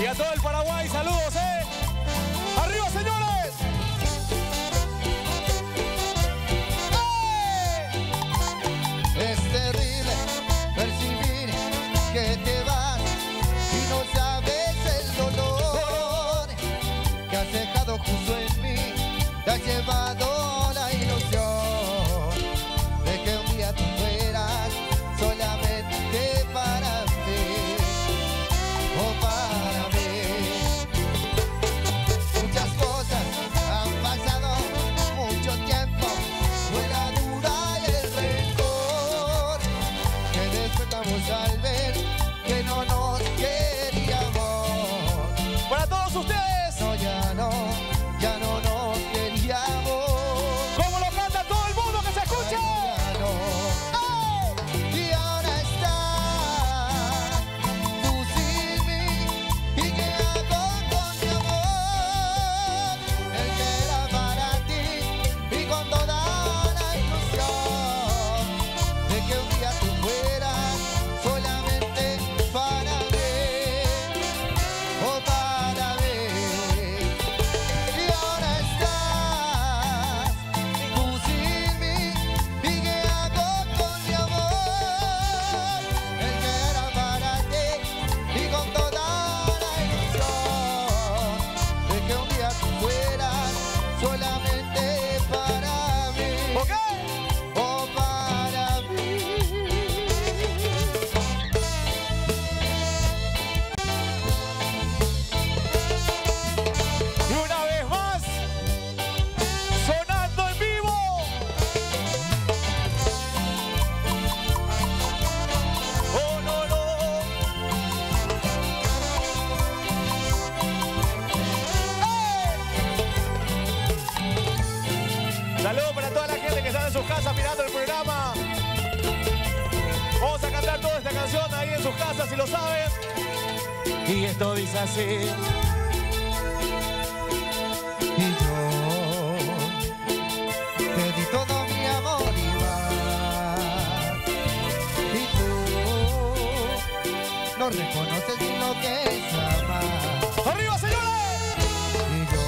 Y a todo el Paraguay, saludos, ¡arriba, señores! Es terrible percibir que te vas y no sabes el dolor que has dejado justo en mí, te has llevado la ilusión de que un día tú fueras solamente para mí, o para mí. Muchas cosas han pasado, mucho tiempo, fue la duda y el rencor que despertamos al ver que no nos queríamos. Para todos ustedes, No, ya no nos queríamos. como lo canta todo el mundo, que se escuche. Ya no. Y ahora estás tú sin mí. ¿Y qué hago con mi amor? El que era para ti y con toda la ilusión de que un día tú fueras solamente para mí, o para mí. Y ahora estás tú sin mí. ¿Y qué hago con mi amor? El que era para ti y con toda la ilusión de que un día tú fueras solamente para mí, ¿Ok? o para mí. Y una vez más, sonando en vivo. Oh, no, no. Saludos para toda la gente que está en sus casas mirando el programa. Vamos a cantar toda esta canción ahí en sus casas, si lo saben. Y esto dice así. Y yo te di todo mi amor y más, y tú no reconoces ni lo que es amar. ¡Arriba, señores! Y yo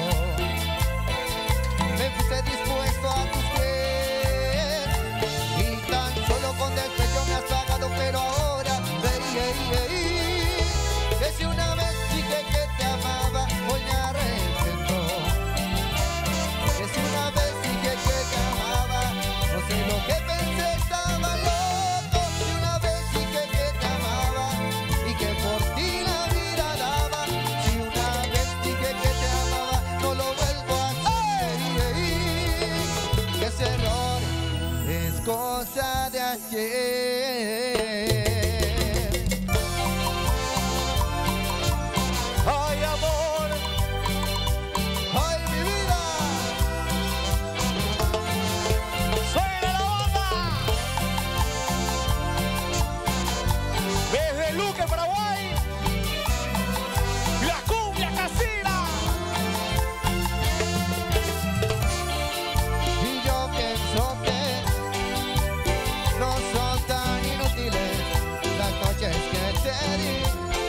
me puse dispuesto a tus pies y tan solo con despecho me has pagado, pero ahora que si una vez dije que te amaba, hoy me arrepiento. Que si una vez dije que te amaba, no sé lo que pensé, estaba loco. Si una vez dije que te amaba y que por ti la vida daba, si una vez dije que te amaba, no lo vuelvo a hacer. Que ese error es cosa de ayer. ¡Ay, amor! ¡Ay, mi vida! ¡Suena la banda! Desde Luque, Paraguay, la cumbia casera. Y yo pienso que no son tan inútiles las noches que te di.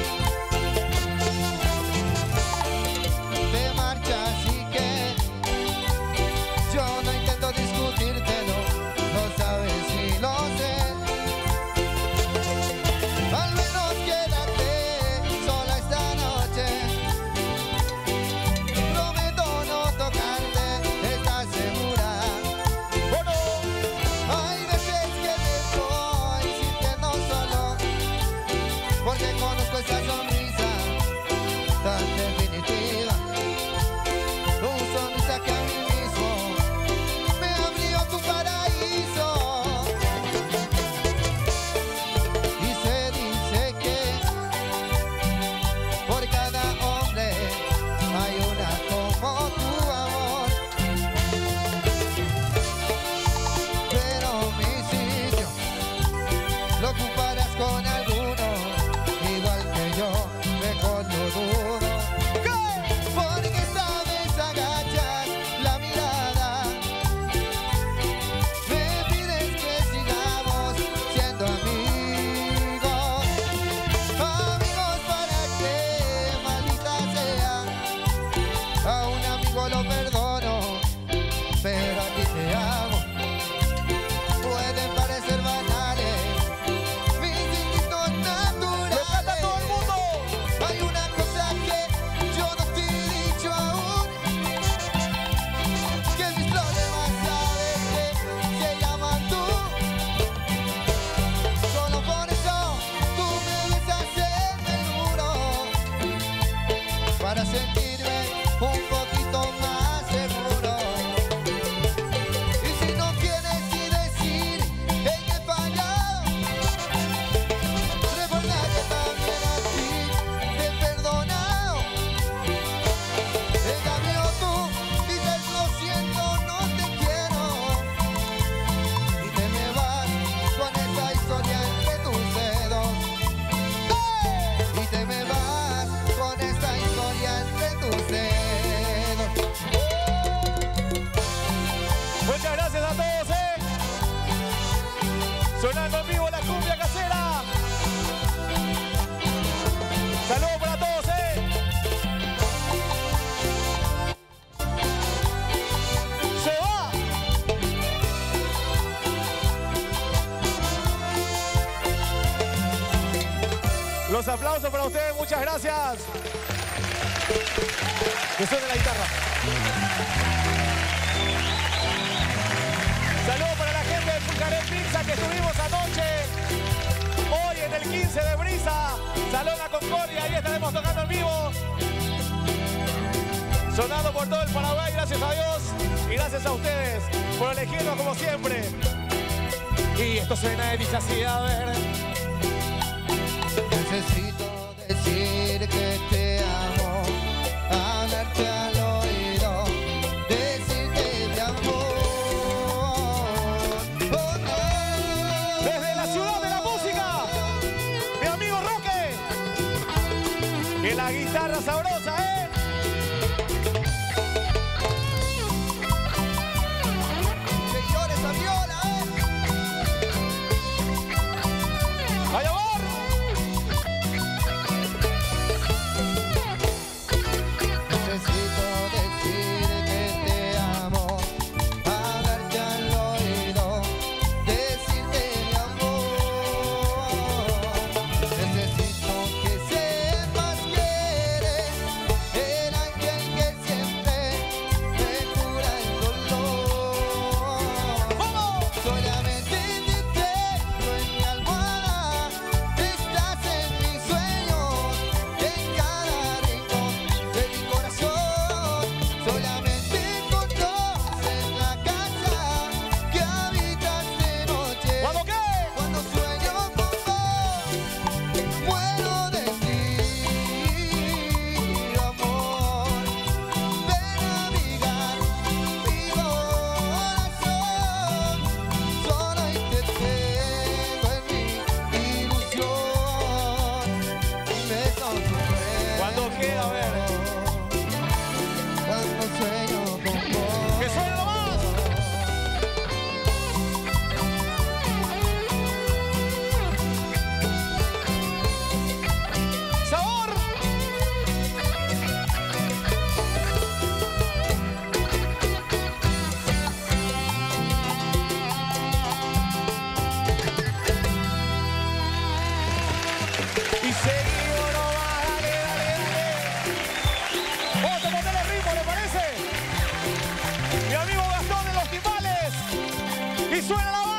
Te marchas y que yo no intento discutírtelo, lo sabes y lo sé. Al menos quédate sola esta noche. Prometo no tocarte, ¿estás segura? ¿O no? Hay veces que me estoy sintiendo solo, porque conozco esa sonrisa tan definitiva. Tu sonrisa que a mí mismo me abrió tu paraíso. Y se dice que por cada hombre hay una como tu amor. Pero mi sitio lo ocuparás con alguno, igual que yo, mejor lo dudo. Los aplausos para ustedes, muchas gracias. Que suene la guitarra. Saludos para la gente de Pulcaré Pizza que estuvimos anoche. Hoy en el 15 de Brisa, Salón La Concordia, ahí estaremos tocando en vivo. Sonando por todo el Paraguay, gracias a Dios. Y gracias a ustedes por elegirnos como siempre. Y esto suena de dicha así, a ver. Necesito decir que te amo, hablarte al oído, decirte mi amor. Oh, no. Desde la ciudad de la música, mi amigo Roque. Y la guitarra sabrosa, ¿eh? Señores, a viola, ¡Vaya va! necesito decir que te amo, hablarte al oído, decirte mi amor. Necesito que sepas que eres el ángel que siempre me cura el dolor. Solamente te tengo en mi almohada, estás en mis sueños, en cada rincón de mi corazón. Solamente conoces la casa que habitas de noche. ¿Cuándo qué? Cuando sueño con vos, muero de ti, amor. Ven a abrigar mi corazón. Solo y te tengo en mi ilusión. Beso tu cuerpo. ¿Cuándo qué? A ver. Cuando sueño con vos. ¡Que suene nomás! ¡Sabor! Y seguimos nomás, dale, dale, dale. Vamos a ponerle el ritmo, ¿le parece? Mi amigo Gastón de los timbales. Y suena la